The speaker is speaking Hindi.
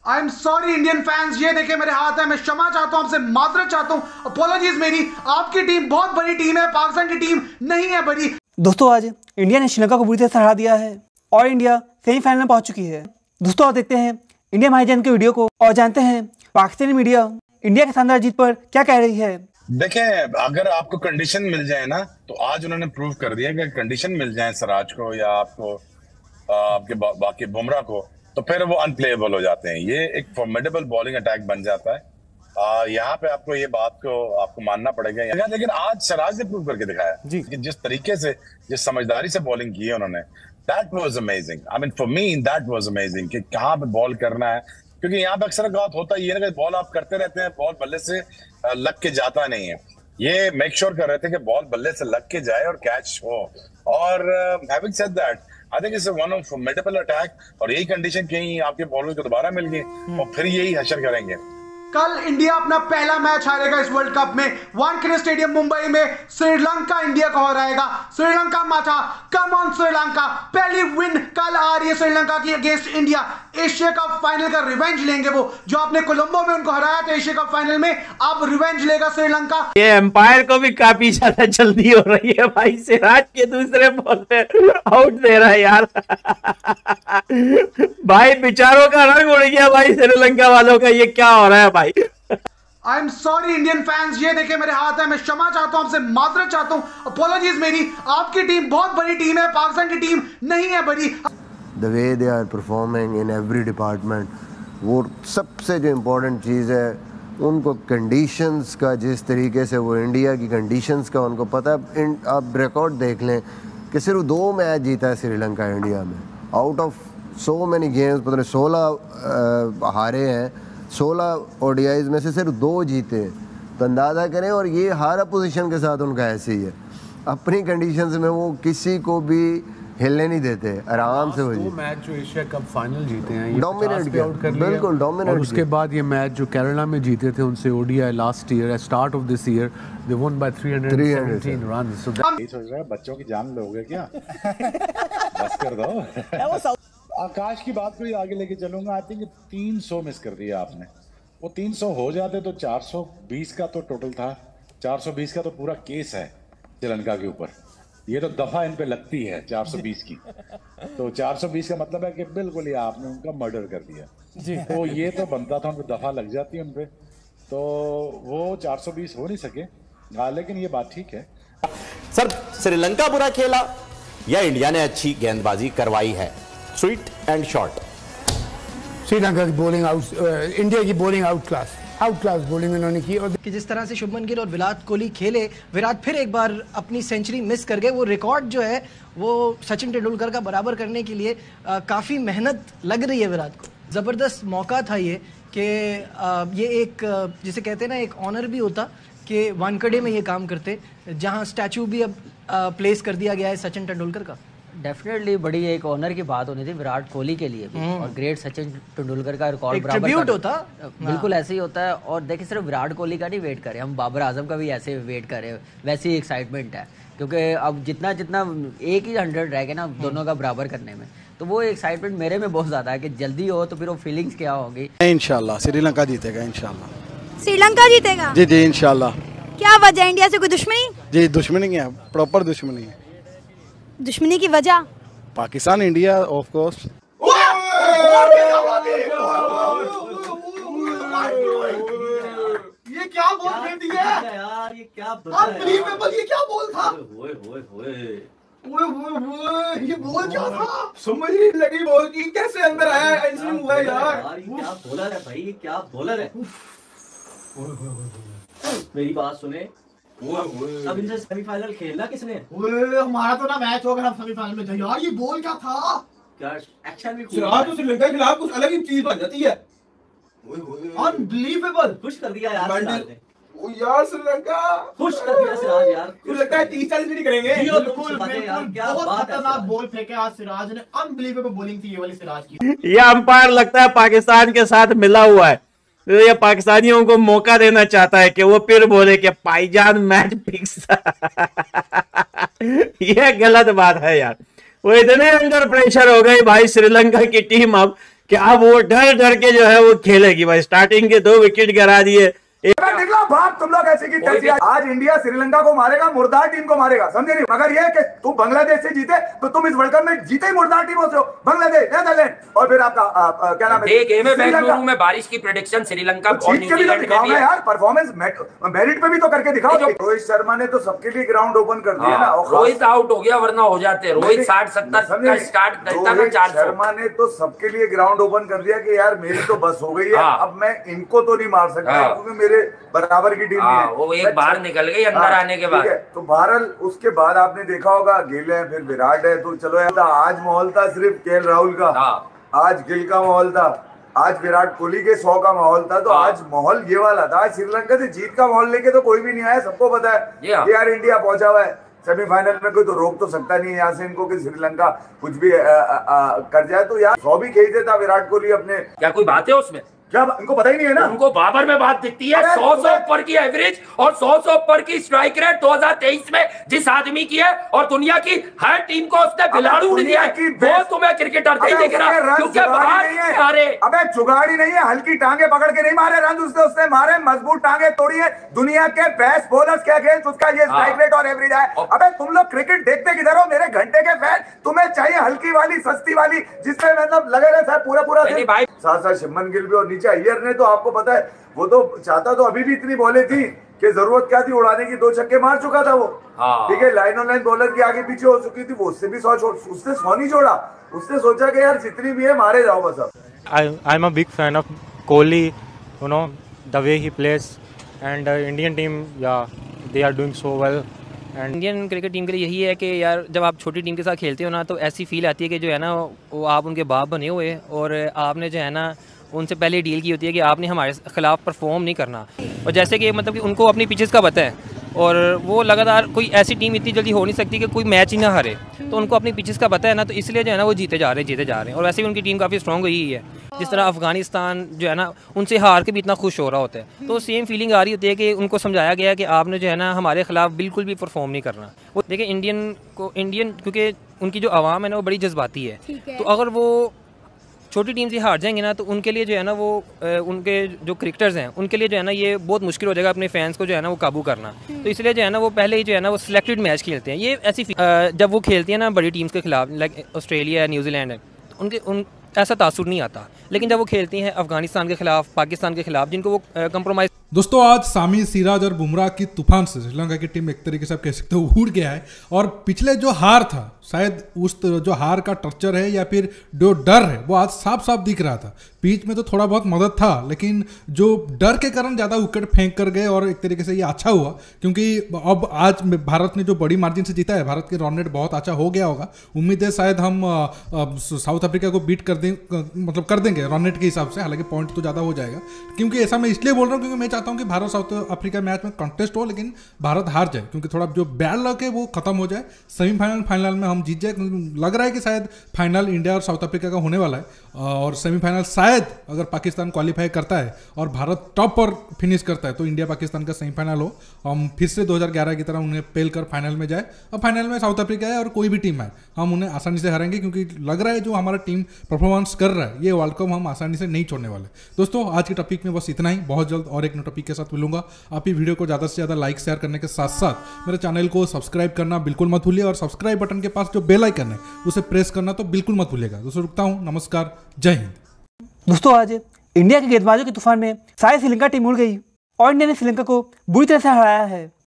I am sorry Indian fans, ये देखे मेरे हाथ है, मैं क्षमा चाहता हूं, आपसे माजरत चाहता हूं, अपोलॉजीज मेरी। आपकी टीम बहुत बड़ी टीम है, पाकिस्तान की टीम नहीं है बड़ी। दोस्तों आज इंडिया ने श्रीलंका को बुरी तरह से हरा दिया है और इंडिया सेमीफाइनल में पहुंच चुकी है। दोस्तों आप देखते हैं इंडिया महाजन के वीडियो को और जानते हैं पाकिस्तानी मीडिया इंडिया की शानदार जीत पर क्या कह रही है। देखें, अगर आपको कंडीशन मिल जाए ना, तो आज उन्होंने प्रूव कर दिया कि कंडीशन मिल जाए सिराज को या आपको आपके बाकी बुमराह को, तो फिर वो अनप्लेएबल हो जाते हैं। ये एक फॉर्मिडेबल बॉलिंग अटैक बन जाता है। यहाँ पे आपको ये बात को आपको मानना पड़ेगा। लेकिन आज सिराज ने प्रूव करके दिखाया कि जिस तरीके से, जिस समझदारी से बॉलिंग की है उन्होंने, that was amazing. I mean for me that was amazing कि कहाँ पे बॉल करना है, क्योंकि यहाँ पे अक्सर बात होता है ना कि बॉल आप करते रहते हैं, बॉल बल्ले से लग के जाता नहीं है। ये मेक श्योर कर रहे थे कि बॉल बल्ले से लग के जाए और कैच हो। और having said that, I think it's one of formidable attack, और यही कंडीशन कहीं आपके बॉलर को दोबारा मिल गई और फिर यही हशर करेंगे। कल इंडिया अपना पहला मैच हारेगा इस वर्ल्ड कप में। वानखेड़े स्टेडियम मुंबई में श्रीलंका इंडिया को हराएगा। श्रीलंका माथा, कम ऑन श्रीलंका, पहली विन कल आ रही है श्रीलंका की against India. Asia cup final का रिवेंज लेंगे वो, जो आपने कोलंबो में उनको हराया था एशिया कप फाइनल में, अब रिवेंज लेगा श्रीलंका। ये एम्पायर को भी काफी ज्यादा जल्दी हो रही है भाई। सिराज के दूसरे बॉल पे आउट दे रहा है यार। भाई बेचारों का रंग उड़ गया भाई, श्रीलंका वालों का। ये क्या हो रहा है भाई? I am sorry Indian fans, ये देखे मेरे हाथ है, मैं क्षमा चाहता हूं, आपसे माजरत चाहता हूं, अपोलॉजीज मेरी। आपकी टीम बहुत बड़ी टीम है, पाकिस्तान की टीम नहीं है बड़ी। The way they are performing in every department, वो सबसे जो इम्पोर्टेंट चीज़ है, उनको कंडीशंस का, जिस तरीके से वो इंडिया की कंडीशंस का उनको पता है। आप रिकॉर्ड देख लें कि सिर्फ 2 मैच जीता है श्रीलंका इंडिया में, out of so many games, पता नहीं 16 हारे हैं, 16 ओडीआईज में से सिर्फ 2 जीते हैं। तो अंदाज़ा करें, और ये हर अपोजिशन के साथ उनका ऐसे ही है। अपनी कंडीशंस में वो किसी को भी हिलने नहीं देते, आराम से। वो मैच जो एशिया कप फाइनल जीते हैं, डोमिनेट किया, बिल्कुल डोमिनेट। और उसके बाद ये मैच जो केरला में जीते थे उनसे ODI last year, at start of this year they won by 317 run. So यही सोच रहा है बच्चों की जान लोगे क्या? बस कर दो। आकाश की बात को ही आगे लेके चलूंगा। आई थिंक 300 मिस कर दिया आपने। वो 300 हो जाते तो 420 का तो टोटल था, 420 का तो पूरा केस है श्रीलंका के ऊपर। ये तो दफा इन पे लगती है 420 की। तो 420 का मतलब है कि बिल्कुल ही आपने उनका मर्डर कर दिया। तो ये तो बनता था, उन पे दफा लग जाती है उन पे, तो वो 420 हो नहीं सके। लेकिन ये बात ठीक है। सर, श्रीलंका बुरा खेला या इंडिया ने अच्छी गेंदबाजी करवाई है? Sweet and short. श्रीलंका की बॉलिंग आउट, इंडिया की बॉलिंग आउट क्लास बॉलिंग उन्होंने की। और कि जिस तरह से शुभमन गिल और विराट कोहली खेले, विराट फिर एक बार अपनी सेंचुरी मिस कर गए। वो रिकॉर्ड जो है वो सचिन तेंदुलकर का बराबर करने के लिए काफ़ी मेहनत लग रही है विराट को। ज़बरदस्त मौका था ये कि ये एक जिसे कहते हैं ना, एक ऑनर भी होता कि वानखेड़े में ये काम करते, जहाँ स्टैचू भी अब प्लेस कर दिया गया है सचिन तेंदुलकर का। डेफिनेटली बड़ी एक ऑनर की बात होनी थी विराट कोहली के लिए भी, और ग्रेट सचिन तेंदुलकर का रिकॉर्ड बराबर होता। बिल्कुल ऐसे ही होता है। और देखिए, सिर्फ विराट कोहली का नहीं वेट करें हम, बाबर आजम का भी ऐसे वेट करें, वैसी ही एक्साइटमेंट है। क्योंकि अब जितना एक ही 100 रह गए ना दोनों का बराबर करने में, तो वो एक्साइटमेंट मेरे में बहुत ज्यादा है कि जल्दी हो तो फिर वो फीलिंग्स क्या होगी। इंशाल्लाह श्रीलंका जीतेगा, इंशाल्लाह श्रीलंका जीतेगा। जी इंशाल्लाह। क्या वजह है? इंडिया से कोई दुश्मनी? जी दुश्मनी है, प्रॉपर दुश्मनी है। दुश्मनी की वजह? Pakistan India of course. ये क्या बॉल फेंक दी है यार, ये क्या अनबिलीवेबल, ये क्या बॉल था? ओए ये बॉल क्या था? समझ नहीं लगी बॉल की, कैसे अंदर आया, इंसिडेंट हुआ यार। ये क्या बॉलर है भाई, ये क्या बॉलर है। मेरी बात सुने, अब इनसे सेमीफाइनल खेलना किसने? हमारा तो ना मैच होगा, हम सेमीफाइनल में जाए यार। ये बॉल क्या था? क्या एक्शन भी सिराज तो श्रीलंका के खिलाफ कुछ अलग ही चीज बन जाती है। अनबिलीवेबल, खुश कर दिया यार सिराज ने। ओ यार श्रीलंका खुश कर दिया सिराज यार। मुझे लगता है 30-40 मिनट करेंगे। बिल्कुल बहुत खतरनाक बॉल फेंके आज सिराज ने। अनबिलीवेबल बॉलिंग थी ये वाली सिराज की। ये अंपायर लगता है पाकिस्तान के साथ मिला हुआ है, तो ये पाकिस्तानियों को मौका देना चाहता है कि वो फिर बोले कि भाईजान मैच फिक्स। ये गलत बात है यार। वो इतने अंडर प्रेशर हो गई भाई श्रीलंका की टीम अब कि अब वो डर डर के जो है वो खेलेगी भाई। स्टार्टिंग के 2 विकेट गिरा दिए। निकला भाग तुम लोग ऐसे की आज इंडिया श्रीलंका को मारेगा, मुर्दार टीम को मारेगा, समझे नहीं? मगर ये कि तुम बांग्लादेश से जीते तो तुम इस वर्ल्ड कप में जीते ही मुर्दार टीमों से हो, बांग्लादेश, नेदरलैंड और फिर आपका क्या नाम है, बेंगलुरु में बारिश की प्रेडिक्शन श्रीलंका और जीत के भी तो दिखाओ ना यार, परफॉर्मेंस मेरिट पे भी तो करके दिखाओ। रोहित शर्मा ने तो सबके लिए ग्राउंड ओपन कर दिया ना। रोहित आउट हो गया वरना हो जाते। रोहित 60-70 का स्टार्ट करता था। 400 शर्मा ने तो सबके लिए ग्राउंड ओपन कर दिया कि यार मेरी तो बस हो गई है, अब मैं इनको तो नहीं मार सकता क्योंकि मेरे बराबर की टीम है। वो एक बाहर निकल गई अंदर आने के बाद। तो बहरहाल उसके बाद आपने देखा होगा गिल है, फिर विराट है, तो चलो यार आज माहौल था सिर्फ केएल राहुल का, आज गिल का माहौल था, आज विराट कोहली के 100 का माहौल था, तो आज माहौल ये वाला था। आज श्रीलंका से जीत का माहौल लेके तो कोई भी नहीं आया, सबको पता है कि यार इंडिया पहुंचा हुआ है सेमीफाइनल में, कोई तो रोक तो सकता नहीं है यहाँ से इनको कि श्रीलंका कुछ भी कर जाए। तो यार 100 भी खेलते था विराट कोहली अपने, क्या कोई बात है उसमें? क्या इनको पता ही नहीं है ना? उनको बाबर में बात दिखती है। 100 से ऊपर की एवरेज और 100 से ऊपर की स्ट्राइक रेट 2023 में जिस आदमी की है, और दुनिया की हर टीम को उसने खिलाड़ी उड़ दिया है, वो तुम्हें क्रिकेटर नहीं दिख रहा क्योंकि अबे जुगाड़ी नहीं है, हल्की टांगे पकड़ के नहीं मारे रन उसने मारे, मजबूत टांगे तोड़ी है। दुनिया के बेस्ट बॉलर्स के अगेंस्ट उसका ये स्ट्राइक रेट और एवरेज है। अबे तुम लोग क्रिकेट देखते किधर हो मेरे घंटे के फैन? तुम्हें चाहिए हल्की वाली, सस्ती वाली, जिसमें मतलब लगे रहे पूरा साथ शुभमन गिल भी और नीचे अय्यर ने, तो आपको पता है वो तो चाहता तो अभी भी इतनी बॉलें थी कि जरूरत क्या थी उड़ाने की, 2 छक्के मार चुका था वो। ठीक है, लाइन ऑन लाइन बॉलर की आगे पीछे हो चुकी थी, वो उससे भी 100 उसने 100 नहीं छोड़ा, उसने सोचा कि यार जितनी भी है मारे जाओ बस। I am a big fan of Kohli, you know the way he plays and Indian team या they are doing so well. And Indian cricket team के लिए यही है कि यार जब आप छोटी टीम के साथ खेलते हो ना, तो ऐसी फील आती है कि जो है ना वो आप उनके बाप बने हुए, और आपने जो है ना उनसे पहले डील की होती है कि आपने हमारे खिलाफ परफॉर्म नहीं करना। और जैसे कि मतलब कि उनको अपनी पिचेस का पता है, और वो लगातार कोई ऐसी टीम इतनी जल्दी हो नहीं सकती कि कोई मैच ही ना हारे, तो उनको अपनी पिचेस का पता है ना, तो इसलिए जो है ना वो जीते जा रहे हैं। और वैसे भी उनकी टीम काफ़ी स्ट्रॉन्ग हुई है। जिस तरह अफगानिस्तान जो है ना उनसे हार के भी इतना खुश हो रहा होता है, तो सेम फीलिंग आ रही होती है कि उनको समझाया गया है कि आपने जो है ना हमारे खिलाफ बिल्कुल भी परफॉर्म नहीं करना। वो देखिए इंडियन क्योंकि उनकी जो आवाम है ना वो बड़ी जज्बाती है, तो अगर वो छोटी टीम से हार जाएंगे ना, तो उनके लिए जो है ना वो उनके जो क्रिकेटर्स हैं उनके लिए जो है ना ये बहुत मुश्किल हो जाएगा अपने फैंस को जो है ना वो काबू करना। तो इसलिए जो है ना वो पहले ही जो है ना वो सिलेक्टेड मैच खेलते हैं। ये ऐसी जब वो खेलती हैं ना बड़ी टीम्स के खिलाफ, लाइक ऑस्ट्रेलिया है, न्यूजीलैंड है, उनके ऐसा तासुर नहीं आता। लेकिन जब वो खेलती हैं अफगानिस्तान के खिलाफ, पाकिस्तान के खिलाफ, जिनको वो कंप्रोमाइज। दोस्तों आज सामी, सिराज और बुमराह की तूफान से श्रीलंका की टीम एक तरीके से आप कह सकते हो उड़ गया है। और पिछले जो हार था, शायद उस जो हार का टर्चर है या फिर जो डर है वो आज साफ साफ दिख रहा था। पिच में तो थोड़ा बहुत मदद था, लेकिन जो डर के कारण ज़्यादा विकेट फेंक कर गए, और एक तरीके से ये अच्छा हुआ क्योंकि अब आज भारत ने जो बड़ी मार्जिन से जीता है, भारत के रन रेट बहुत अच्छा हो गया होगा। उम्मीद है शायद हम साउथ अफ्रीका को बीट कर देंगे रन रेट के हिसाब से, हालांकि पॉइंट तो ज़्यादा हो जाएगा। क्योंकि ऐसा मैं इसलिए बोल रहा हूँ क्योंकि मैं चाहता हूँ कि भारत साउथ अफ्रीका मैच में कंटेस्ट हो, लेकिन भारत हार जाए, क्योंकि थोड़ा जो बैड लक है वो खत्म हो जाए, सेमीफाइनल फाइनल में हम जीत जाए। लग रहा है कि शायद फाइनल इंडिया और साउथ अफ्रीका का होने वाला है, और सेमीफाइनल शायद अगर पाकिस्तान क्वालिफाई करता है और भारत टॉप पर फिनिश करता है तो इंडिया पाकिस्तान का सेमीफाइनल हो, हम फिर से 2011 की तरह उन्हें पेल कर फाइनल में जाए। अब फाइनल में साउथ अफ्रीका है और कोई भी टीम है, हम उन्हें आसानी से हराएंगे, क्योंकि लग रहा है जो हमारा टीम परफॉर्मेंस कर रहा है ये वर्ल्ड कप हम आसानी से नहीं छोड़ने वाले। दोस्तों आज के टॉपिक में बस इतना ही, बहुत जल्द और एक नए टॉपिक के साथ मिलूंगा। आप ये वीडियो को ज़्यादा से ज़्यादा लाइक शेयर करने के साथ साथ मेरे चैनल को सब्सक्राइब करना बिल्कुल मत भूलिए, और सब्सक्राइब बटन के पास जो बेल आइकन है उसे प्रेस करना तो बिल्कुल मत भूलिएगा। दोस्तों रुकता हूँ, नमस्कार, जय हिंद। दोस्तों आज इंडिया के गेंदबाजों के तूफान में शायद श्रीलंका टीम उड़ गई और इंडिया ने श्रीलंका को बुरी तरह से हराया है।